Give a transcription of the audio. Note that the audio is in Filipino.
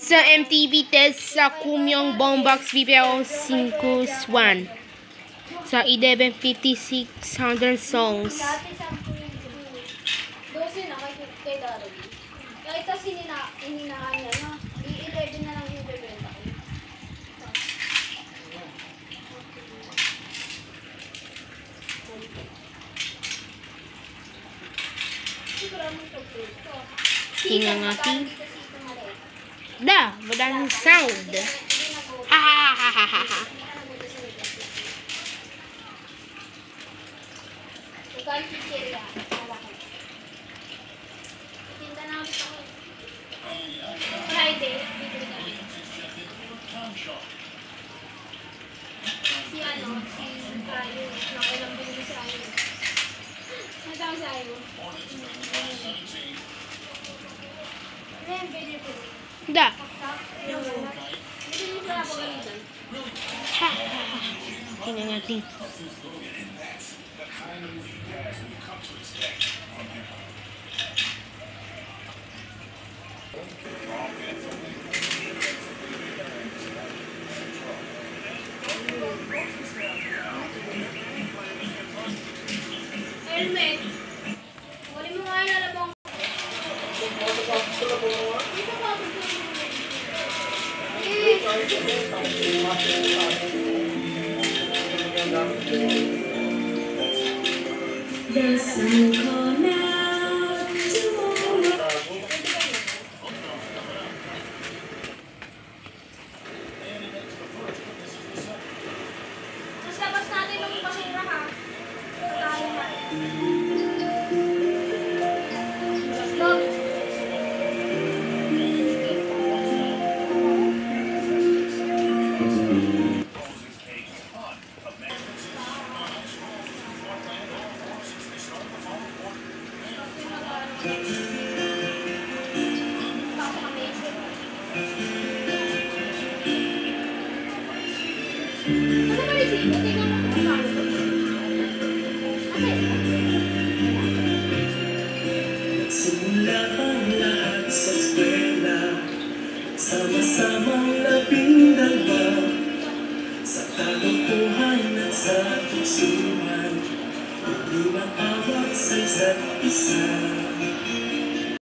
Sa MTV test sa Kumyong Boombox VPO 5-1 sa 11,5600 songs. Dosin na kay Darwin. Kahit kasi hininahan niya na, 11 na lang yung bebenta ko. Tingnan natin. Da, madaming sound. Ah. Friday. Si Brian, nakulang binili sa ayo. Natawag sa ayo. Da. Tingnan natin. Helmet. Wala mo nga ilalabang. The sun come out tomorrow. Tapos labas natin yung basura ha. Tayo na. Love. Simula ang lahat sa eskwela, sama-samang 12, sa kalukuhan at sa tuksuhan, hindi makawat sa isa't isa.